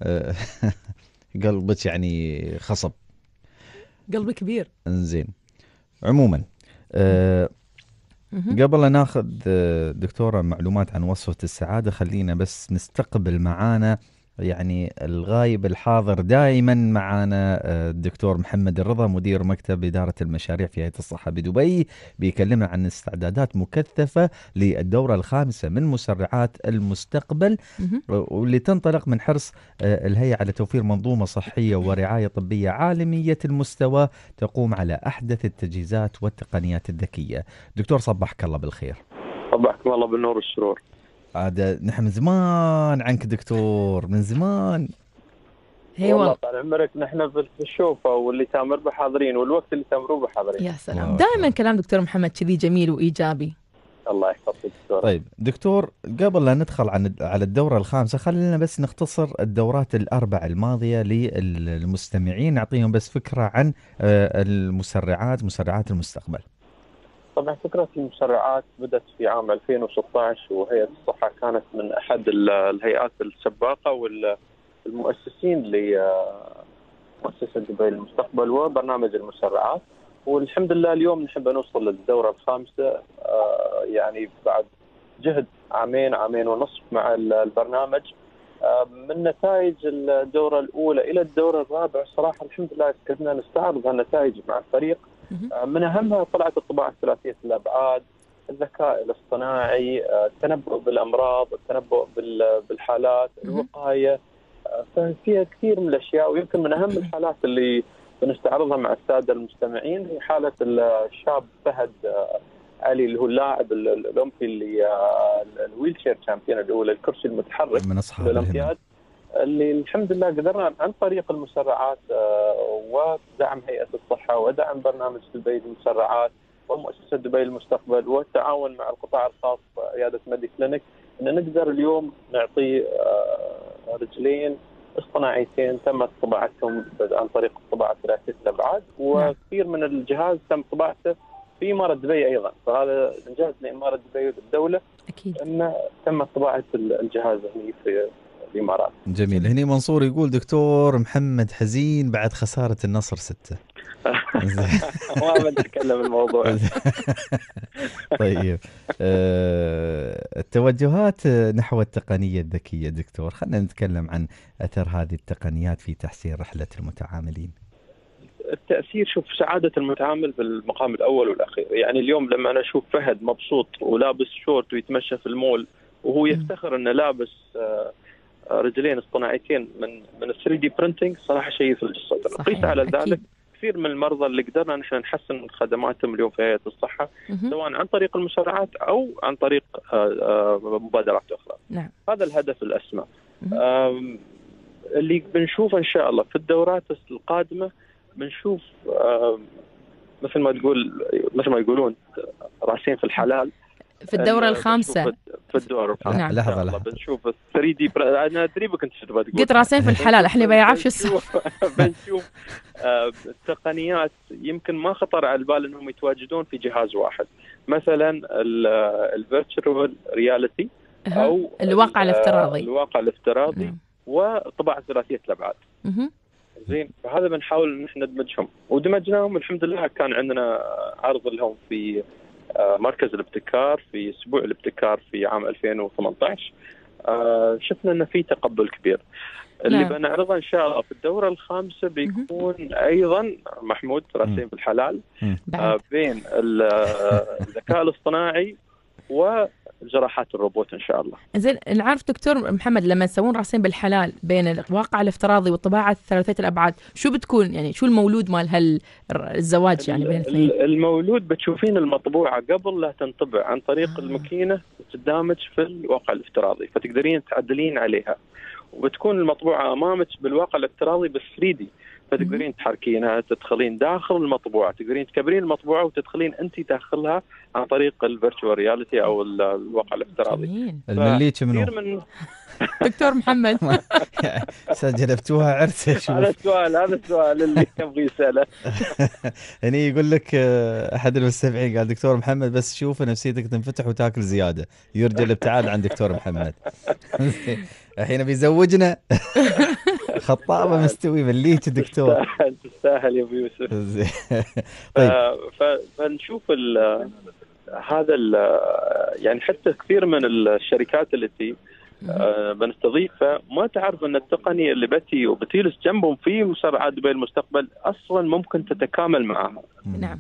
S2: قلبك يعني خصب.
S3: قلبي كبير.
S2: انزين. عموما أه قبل لا ناخذ دكتورة معلومات عن وصفة السعادة، خلينا بس نستقبل معانا يعني الغايب الحاضر دائما معانا الدكتور محمد الرضا، مدير مكتب إدارة المشاريع في هيئة الصحة بدبي، بيكلمنا عن استعدادات مكثفة للدورة الخامسة من مسرعات المستقبل، واللي تنطلق من حرص الهيئة على توفير منظومة صحية ورعاية طبية عالمية المستوى تقوم على أحدث التجهيزات والتقنيات الذكية. دكتور صبحك الله بالخير.
S6: صبحكم الله بالنور والسرور.
S2: عاد نحن من زمان عنك دكتور، من زمان.
S3: هي والله
S6: طال عمرك، نحن في الشوفة واللي تامر به حاضرين والوقت اللي تامروا به حاضرين.
S3: يا سلام، دائما كلام دكتور محمد كذي جميل وإيجابي.
S6: الله يحفظك دكتور.
S2: طيب دكتور، قبل لا ندخل عن على الدورة الخامسة خلينا بس نختصر الدورات الأربع الماضية للمستمعين، نعطيهم بس فكرة عن المسرعات، مسرعات المستقبل.
S6: طبعا فكرة المسرعات بدأت في عام ألفين وستة عشر، وهيئة الصحة كانت من أحد الهيئات السباقة والمؤسسين لمؤسسة دبي للمستقبل وبرنامج المسرعات. والحمد لله اليوم نحب نوصل للدورة الخامسة، يعني بعد جهد عامين عامين ونصف مع البرنامج، من نتائج الدورة الأولى إلى الدورة الرابعة صراحة الحمد لله كنا نستعرض هالنتائج مع الفريق. من أهمها طلعت الطباعة ثلاثية الأبعاد، الذكاء الاصطناعي، التنبؤ بالأمراض، التنبؤ بالحالات، الوقاية. ففيها كثير من الأشياء، ويمكن من أهم الحالات اللي بنستعرضها مع السادة المستمعين هي حالة الشاب فهد علي اللي هو اللاعب الأولمبي اللي الويل شير شامبيون الأولى، الكرسي المتحرك
S2: من أصحاب
S6: الأولمبياد، اللي الحمد لله قدرنا عن طريق المسرعات ودعم هيئة الصحة ودعم برنامج دبي للمسرعات ومؤسسة دبي للمستقبل والتعاون مع القطاع الخاص عيادة ميدي كلينيك أن نقدر اليوم نعطي رجلين اصطناعيتين تمت طباعتهم عن طريق الطباعة ثلاثية الأبعاد، وكثير من الجهاز تم طباعته في إمارة دبي أيضا، فهذا إنجاز لإمارة دبي والدولة
S3: أكيد
S6: أن تم طباعة الجهاز هنا في الإمارات.
S2: جميل. هني منصور يقول دكتور محمد حزين بعد خسارة النصر ستة.
S6: ما بنتكلم الموضوع.
S2: طيب أه التوجهات نحو التقنية الذكية دكتور، خلينا نتكلم عن أثر هذه التقنيات في تحسين رحلة المتعاملين.
S6: التأثير، شوف سعادة المتعامل في المقام الأول والأخير. يعني اليوم لما أنا أشوف فهد مبسوط ولابس شورت ويتمشى في المول وهو يفتخر أنه لابس رجلين اصطناعيتين من من ثري دي printing، صراحة شيء في الصدر. قيس على ذلك كثير من المرضى اللي قدرنا نحن نحسن من خدماتهم اليوم في هيئة الصحة سواء عن طريق المسرعات أو عن طريق مبادرات أخرى.
S3: نعم.
S6: هذا الهدف الأسمى. اللي بنشوفه إن شاء الله في الدورات القادمة بنشوف مثل ما تقول مثل ما يقولون راسين في الحلال
S3: في الدورة الخامسة.
S6: في الدورة الخامسة.
S2: نعم. لحظة لحظة
S6: بنشوف ثري دي بر... أنا أدري كنت شو تبغى تقول.
S3: قلت راسين في الحلال، إحنا بيعرف شو السبب.
S6: بنشوف آه تقنيات يمكن ما خطر على البال إنهم يتواجدون في جهاز واحد، مثلا الفيرتشوال رياليتي أو
S3: الواقع الافتراضي.
S6: الواقع الافتراضي
S3: نعم.
S6: وطباعة ثلاثية الأبعاد. زين، فهذا بنحاول إن إحنا ندمجهم ودمجناهم الحمد لله. كان عندنا عرض لهم في مركز الابتكار في أسبوع الابتكار في عام ألفين وثمانية عشر. آه شفنا أن في تقبل كبير. اللي
S3: نعم.
S6: بنعرضه إن شاء الله في الدورة الخامسة بيكون أيضا محمود راسين بالحلال آه بين الذكاء الاصطناعي وجراحات الروبوت إن شاء الله.
S3: زين، نعرف دكتور محمد لما تسوون راسين بالحلال بين الواقع الافتراضي والطباعة ثلاثية الأبعاد شو بتكون، يعني شو المولود مال هالزواج يعني بين الاثنين؟
S6: المولود بتشوفين المطبوعة قبل لا تنطبع عن طريق آه. الماكينة تدمج في الواقع الافتراضي، فتقدرين تعدلين عليها، وبتكون المطبوعة أمامك بالواقع الافتراضي بال ثري دي، فتقدرين تحركينها تدخلين داخل المطبوعة، تقدرين تكبرين المطبوعة وتدخلين أنت داخلها عن طريق الفيرتشوال رياليتي أو الواقع الافتراضي.
S2: المليك منو؟
S6: من
S3: دكتور محمد
S2: سجلتوها عرسة. شوف
S6: هذا السؤال هذا السؤال اللي يبغى يسأله.
S2: هني يقول لك أحد المستمعين قال دكتور محمد بس شوف نفسيتك تنفتح وتاكل زيادة، يرجى الابتعاد عن دكتور محمد. الحين بيزوجنا خطابة مستوي مليك دكتور.
S6: تستاهل يا ابو يوسف. طيب فنشوف هذا يعني حتى كثير من الشركات التي آه بنستضيفها ما تعرف ان التقنيه اللي بتي وبتجلس جنبهم في مسرعات دبي المستقبل اصلا ممكن تتكامل معها.
S3: نعم.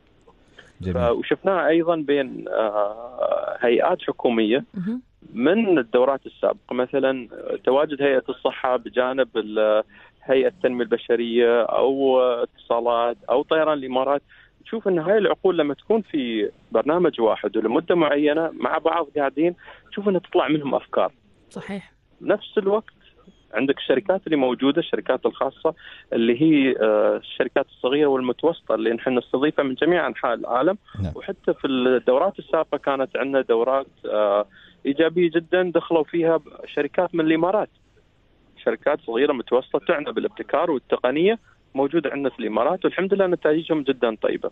S6: وشفناها ايضا بين آه هيئات حكوميه من الدورات السابقه، مثلا تواجد هيئه الصحه بجانب هيئه التنميه البشريه او اتصالات او طيران الامارات. تشوف ان هاي العقول لما تكون في برنامج واحد ولمده معينه مع بعض قاعدين تشوف ان تطلع منهم افكار.
S3: صحيح.
S6: نفس الوقت عندك الشركات اللي موجوده، الشركات الخاصه اللي هي الشركات الصغيره والمتوسطه اللي نحن نستضيفها من جميع انحاء العالم.
S2: نعم.
S6: وحتى في الدورات السابقه كانت عندنا دورات ايجابيه جدا دخلوا فيها شركات من الامارات، شركات صغيره متوسطه تعنى بالابتكار والتقنيه موجودة عندنا في الإمارات، والحمد لله نتائجهم جدا طيبة.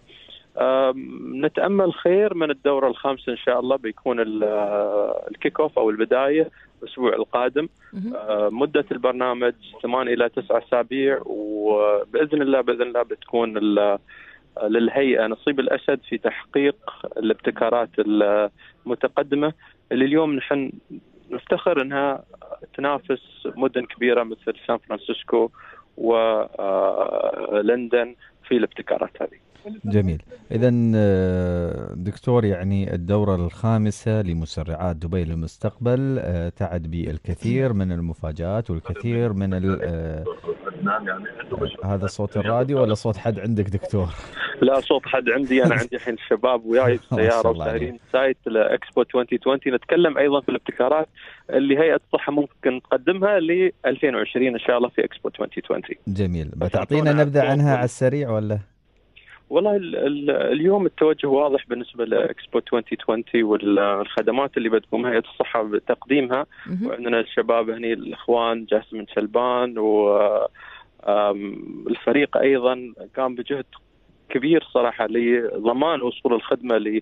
S6: نتأمل خير من الدورة الخامسة إن شاء الله، بيكون الكيك أوف أو البداية الأسبوع القادم. مدة البرنامج ثمان إلى تسعة أسابيع، وبإذن الله بإذن الله بتكون للهيئة نصيب الأسد في تحقيق الابتكارات المتقدمة اللي اليوم نحن نفتخر أنها تنافس مدن كبيرة مثل سان فرانسيسكو ولندن في الابتكارات هذه.
S2: جميل. إذا دكتور، يعني الدورة الخامسة لمسرعات دبي للمستقبل تعد بالكثير من المفاجآت والكثير من هذا صوت الراديو ولا صوت حد عندك دكتور؟
S6: لا، صوت حد عندي. أنا عندي الحين الشباب وياي بالسيارة وسايرين سايت لإكسبو ألفين وعشرين. نتكلم أيضا في الابتكارات اللي هيئة الصحة ممكن تقدمها ل ألفين وعشرين إن شاء الله في إكسبو ألفين وعشرين.
S2: جميل. بتعطينا نبذة عنها على السريع ولا؟
S6: والله ال ال اليوم التوجه واضح بالنسبة لإكسبو ألفين وعشرين والخدمات اللي بتقوم هيئة الصحة بتقديمها. وعندنا الشباب هني الإخوان جاسمين شلبان والفريق أيضا قام بجهد كبير صراحة لضمان وصول الخدمة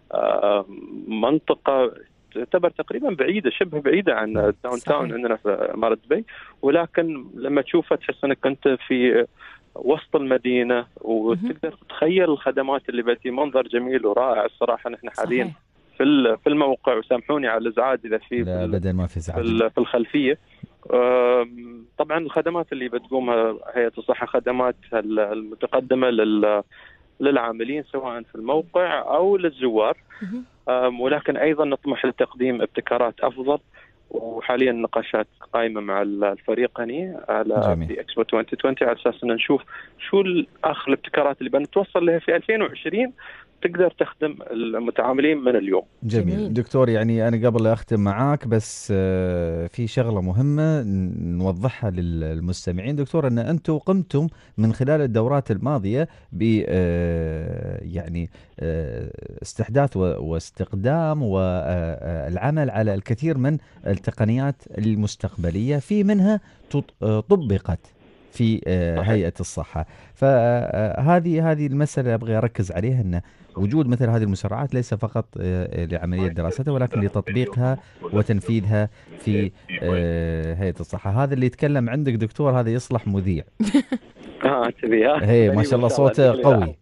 S6: لمنطقة تعتبر تقريبا بعيدة، شبه بعيدة عن الداون تاون عندنا في إمارة دبي، ولكن لما تشوفها تحس أنك كنت في وسط المدينة وتقدر تتخيل الخدمات اللي بتي. منظر جميل ورائع الصراحة. نحن حاليا في في الموقع، وسامحوني على الإزعاج إذا في
S2: لا بدل ما في إزعاج
S6: في الخلفية. طبعا الخدمات اللي بتقومها هيئة الصحة خدمات المتقدمة لل للعاملين سواء في الموقع أو للزوار، ولكن أيضا نطمح لتقديم ابتكارات أفضل. وحاليا النقاشات قائمة مع الفريق هني على في إكسبو ألفين وعشرين على أساس أن نشوف شو الآخر الابتكارات اللي بنتوصل لها في ألفين وعشرين تقدر تخدم المتعاملين من اليوم.
S2: جميل. جميل دكتور، يعني أنا قبل لا أختم معاك بس في شغلة مهمة نوضحها للمستمعين دكتور، أن أنتم قمتم من خلال الدورات الماضية ب يعني استحداث واستقدام والعمل على الكثير من التقنيات المستقبلية، في منها طبقت في هيئة الصحة. فهذه هذه المسألة أبغى أركز عليها، أن وجود مثل هذه المسرعات ليس فقط لعملية دراستها ولكن لتطبيقها وتنفيذها في هيئة الصحة. هذا اللي يتكلم عندك دكتور هذا يصلح مذيع.
S6: اه تبي ها؟
S2: هي ما شاء الله صوته قوي.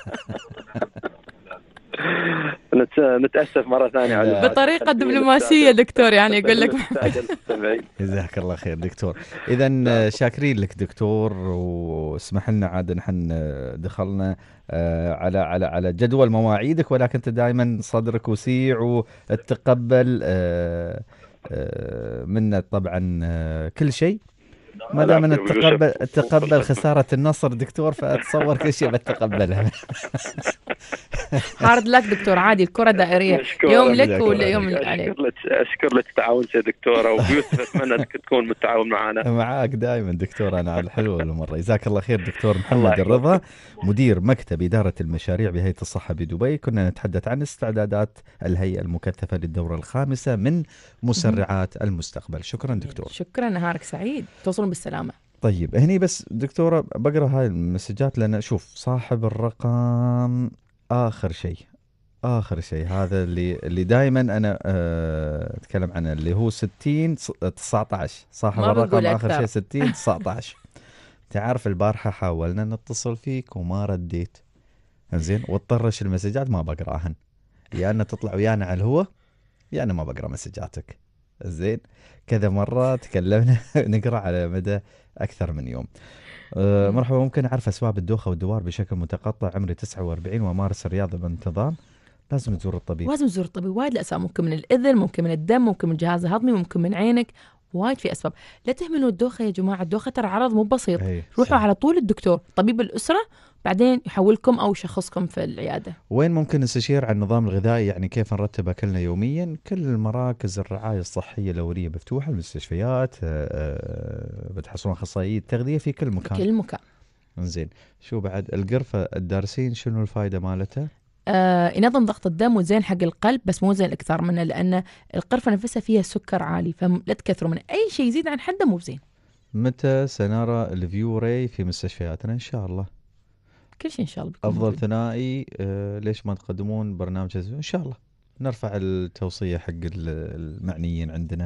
S6: نتأسف مرة ثانية على
S3: بطريقة دبلوماسية دكتور، يعني يقول لك.
S2: جزاك الله خير دكتور. إذن شاكرين لك دكتور، واسمح لنا عاد نحن دخلنا على على على جدول مواعيدك، ولكن أنت دائما صدرك وسيع وتتقبل منا طبعا كل شيء. ما دام أن تقبل تقبل خسارة النصر دكتور، فأتصور كل شيء بتقبلها.
S3: هارد لك دكتور، عادي، الكرة دائرية، يوم لك ولا يوم عليك.
S6: أشكر لك تعاونك يا دكتورة، وبيوسف أتمنى أنك تكون متعاون معنا.
S2: معاك دائما دكتور، أنا على الحلو والمرة. جزاك الله خير دكتور محمد الرضا، مدير مكتب إدارة المشاريع بهيئة الصحة بدبي. كنا نتحدث عن استعدادات الهيئة المكثفة للدورة الخامسة من مسرعات المستقبل. شكرا دكتور.
S3: شكرا، نهارك سعيد، توصلون بالسلامة.
S2: طيب هني بس دكتورة بقرأ هاي المسجات، لأن شوف صاحب الرقم آخر شيء آخر شيء هذا اللي اللي دائما أنا أه أتكلم عنه، اللي هو ستين تسعة عشر. صاحب الرقم آخر شيء ستين تسعة عشر. تعرف البارحة حاولنا نتصل فيك وما رديت، زين، واضطرش المسجات ما بقراهن، يا يعني أن تطلع ويانا على الهواء يا يعني ما بقرأ مسجاتك. زين، كذا مرة تكلمنا نقرأ على مدى أكثر من يوم. أه مرحبا، ممكن أعرف أسباب الدوخة والدوار بشكل متقطع؟ عمري تسعة وأربعين وأمارس الرياضة بانتظام. لازم تزور الطبيب.
S3: لازم تزور الطبيب. وايد الأسباب، ممكن من الإذن، ممكن من الدم، ممكن من الجهاز الهضمي، ممكن من عينك، وايد في أسباب. لا تهملوا الدوخة يا جماعة، الدوخة ترى عرض مو بسيط. روحوا على طول الدكتور، طبيب الأسرة، بعدين يحولكم أو يشخصكم في العيادة.
S2: وين ممكن نستشير عن النظام الغذائي؟ يعني كيف نرتب أكلنا يوميا؟ كل المراكز الرعاية الصحية الأولية مفتوحة، المستشفيات بتحصلون أخصائية تغذية في كل مكان.
S3: كل مكان.
S2: زين، شو بعد القرفة الدارسين شنو الفائدة مالتها؟
S3: آه، ينظم ضغط الدم وزين حق القلب، بس مو زين الإكثار منه، لأن القرفة نفسها فيها سكر عالي، فلا تكثروا منه. أي شيء يزيد عن حده مو زين.
S2: متى سنرى الفيوري في مستشفياتنا؟ إن شاء الله
S3: كل شيء إن شاء الله.
S2: أفضل موجود. ثنائي آه ليش ما تقدمون برنامج؟ إن شاء الله نرفع التوصية حق المعنيين عندنا.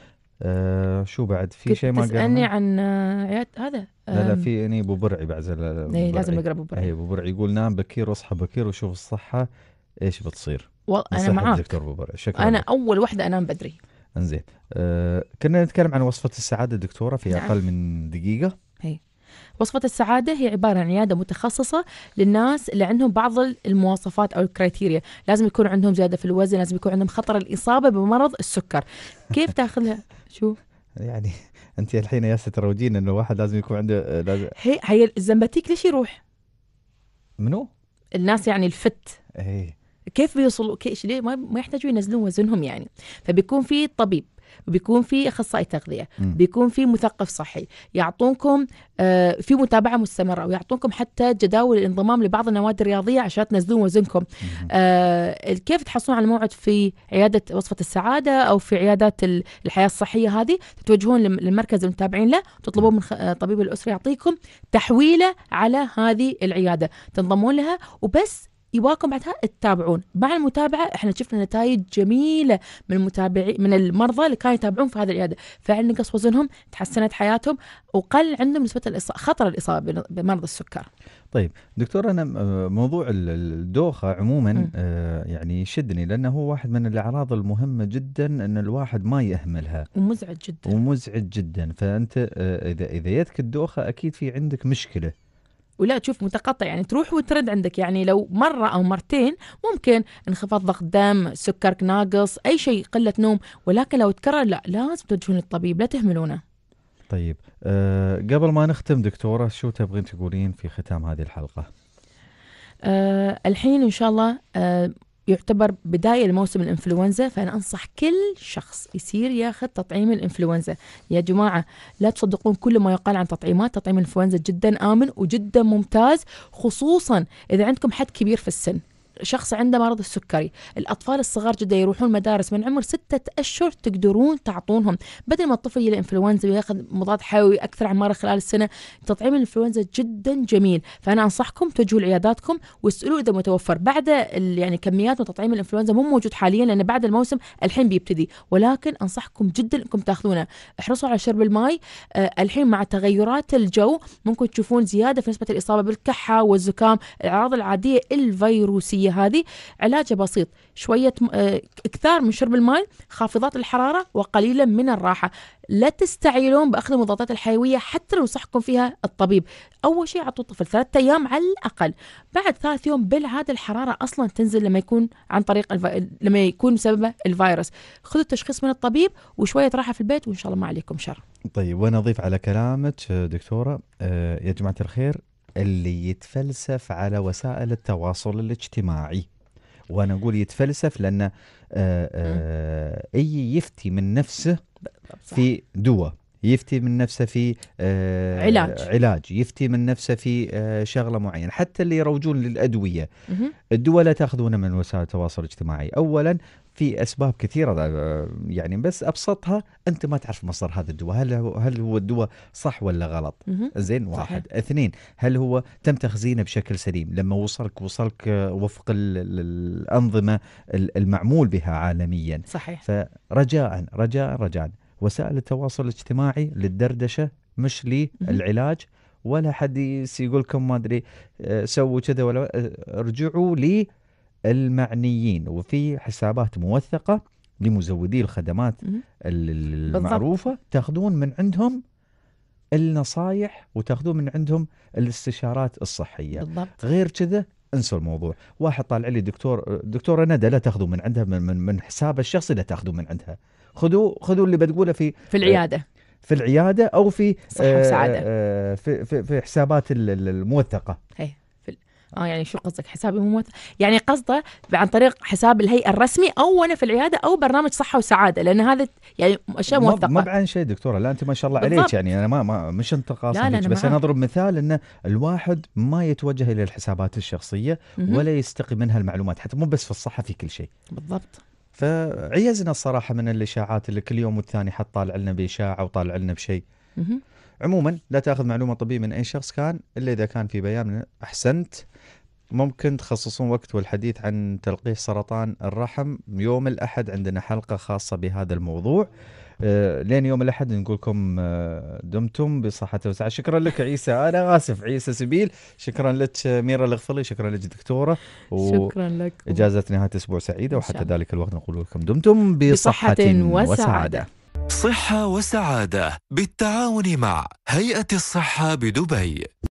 S2: آه شو بعد في شيء ما قلنا؟
S3: تسألني عن عيادة هذا؟
S2: لا لا في اني ابو برعي بعزل.
S3: اي لازم نقرا ابو برعي.
S2: اي ابو برعي يقول نام بكير واصحى بكير وشوف الصحة ايش بتصير.
S3: انا معاك
S2: دكتور ابو برعي. شكرا.
S3: انا
S2: لك.
S3: اول واحدة انام بدري.
S2: انزين. آه كنا نتكلم عن وصفة السعادة دكتورة في
S3: نعم.
S2: أقل من دقيقة.
S3: هي وصفة السعادة هي عبارة عن عيادة متخصصة للناس اللي عندهم بعض المواصفات أو الكرايتيريا. لازم يكون عندهم زيادة في الوزن، لازم يكون عندهم خطر الإصابة بمرض السكر. كيف تاخذها؟ شو
S2: يعني أنت الحين يا تروجين إنه واحد لازم يكون عنده لازم...
S3: هي هي الزنبتيك ليش يروح؟
S2: منو؟
S3: الناس يعني الفت
S2: إيه.
S3: كيف بيوصلوا كيش ليه ما ما يحتاجوا ينزلون وزنهم يعني. فبيكون في طبيب، وبيكون في اخصائي تغذيه،
S2: مم.
S3: بيكون في مثقف صحي يعطونكم آه في متابعه مستمره، ويعطونكم حتى جداول الانضمام لبعض النوادي الرياضيه عشان تنزلون وزنكم. آه كيف تحصلون على الموعد في عياده وصفه السعاده او في عيادات الحياه الصحيه هذه؟ تتوجهون للمركز المتابعين له، تطلبون من طبيب الاسره يعطيكم تحويله على هذه العياده، تنضمون لها وبس. يباكم بعدها تتابعون. بعد المتابعة احنا شفنا نتائج جميلة من المتابعين من المرضى اللي كانوا يتابعون في هذه العيادة، فعلا نقص وزنهم، تحسنت حياتهم، وقل عندهم نسبة الإصابة خطر الإصابة بمرض السكر.
S2: طيب دكتور، أنا موضوع الدوخة عموما آه يعني يشدني، لأنه هو واحد من الأعراض المهمة جدا أن الواحد ما يهملها،
S3: ومزعج جدا
S2: ومزعج جدا. فأنت آه إذا إذا يدك الدوخة أكيد في عندك مشكلة،
S3: ولا تشوف متقطع يعني تروح وترد عندك. يعني لو مرة أو مرتين ممكن انخفاض ضغط دم، سكرك ناقص، أي شيء، قلة نوم، ولكن لو تكرر لا، لازم توجهون للطبيب، لا تهملونه.
S2: طيب أه قبل ما نختم دكتورة، شو تبغين تقولين في ختام هذه الحلقة؟
S3: أه الحين إن شاء الله أه يعتبر بداية لموسم الإنفلونزا، فأنا أنصح كل شخص يصير ياخذ تطعيم الإنفلونزا. يا جماعة لا تصدقون كل ما يقال عن تطعيمات، تطعيم الإنفلونزا جدا آمن وجدا ممتاز، خصوصا إذا عندكم حد كبير في السن، شخص عنده مرض السكري. الأطفال الصغار جدا يروحون مدارس من عمر ستة أشهر، تقدرون تعطونهم بدل ما الطفل يجي الإنفلونزا وياخذ مضاد حيوي أكثر عن مرة خلال السنة. تطعيم الإنفلونزا جدا جميل، فأنا أنصحكم توجهوا لعياداتكم واسألوا إذا متوفر. بعد يعني كميات من تطعيم الإنفلونزا مو موجود حاليا، لأن بعد الموسم الحين بيبتدي، ولكن أنصحكم جدا إنكم تاخذونه. احرصوا على شرب الماء. أه الحين مع تغيرات الجو ممكن تشوفون زيادة في نسبة الإصابة بالكحة والزكام، الأعراض العادية الفيروسية هذه. علاجه بسيط، شوية اكثار من شرب الماء، خافضات الحرارة، وقليلا من الراحة. لا تستعيلون بأخذ المضادات الحيوية حتى لو صحكم فيها الطبيب. أول شيء عطوا الطفل ثلاثة أيام على الأقل، بعد ثلاث يوم بالعادة الحرارة أصلا تنزل لما يكون عن طريق الف... لما يكون سببه الفيروس. خذوا التشخيص من الطبيب وشوية راحة في البيت، وإن شاء الله ما عليكم شر.
S2: طيب، وأنا أضيف على كلامك دكتورة، يا جماعة الخير، اللي يتفلسف على وسائل التواصل الاجتماعي، وأنا أقول يتفلسف لأن آآ آآ أي يفتي من نفسه في دواء، يفتي من نفسه في
S3: علاج
S2: علاج يفتي من نفسه في شغلة معينة. حتى اللي يروجون للأدوية، الدواء لا تأخذونه من وسائل التواصل الاجتماعي. أولا في أسباب كثيرة يعني، بس أبسطها أنت ما تعرف مصدر هذا الدواء، هل هو هل هو الدواء صح ولا غلط؟ زين، واحد. صحيح. اثنين، هل هو تم تخزينه بشكل سليم؟ لما وصلك وصلك وفق الأنظمة المعمول بها عالميا.
S3: صحيح.
S2: فرجاء رجاء رجاء وسائل التواصل الاجتماعي للدردشة، مش للعلاج. ولا حد يقول لكم ما أدري سووا كذا، ولا ارجعوا لي المعنيين، وفي حسابات موثقة لمزودي الخدمات المعروفة بالضبط. تاخذون من عندهم النصايح وتاخذون من عندهم الاستشارات الصحية بالضبط. غير كذا انسوا الموضوع. واحد طالع لي دكتور دكتورة ندى، لا تاخذوا من عندها من, من, من حساب الشخصي، لا تاخذوا من عندها، خذوا خذوا اللي بتقوله في
S3: في العيادة
S2: في العيادة أو في
S3: صحة وسعادة،
S2: آه في, في, في حسابات الموثقة.
S3: هي اه يعني شو قصدك حسابي مو موثق؟ يعني قصده عن طريق حساب الهيئة الرسمي، او انا في العيادة، او برنامج صحة وسعادة، لان هذا يعني اشياء موثقة.
S2: ما بعين شيء دكتورة، لا انت ما شاء الله بالضبط. عليك يعني انا ما, ما مش انت قاصد، بس
S3: معاك.
S2: انا اضرب مثال ان الواحد ما يتوجه الى الحسابات الشخصية م-م. ولا يستقي منها المعلومات، حتى مو بس في الصحة، في كل شيء
S3: بالضبط.
S2: فعيزنا الصراحة من الاشاعات اللي كل يوم والثاني حط طالع لنا بإشاعة وطالع لنا بشيء.
S3: م-م.
S2: عموما لا تاخذ معلومة طبية من اي شخص كان، الا اذا كان في بيان. احسنت. ممكن تخصصون وقت والحديث عن تلقيح سرطان الرحم. يوم الأحد عندنا حلقة خاصة بهذا الموضوع. آه، لين يوم الأحد نقول لكم آه، دمتم بصحة وسعادة. شكرا لك عيسى، أنا آسف عيسى سبيل. شكرا لك ميرا الغفلي، شكرا لك دكتورة،
S3: شكرا لك.
S2: وإجازة نهاية أسبوع سعيدة.
S3: إن شاء
S2: وحتى
S3: الله.
S2: ذلك الوقت نقول لكم دمتم بصحة,
S3: بصحة
S2: وسعادة,
S3: وسعادة.
S7: صحة وسعادة بالتعاون مع هيئة الصحة بدبي.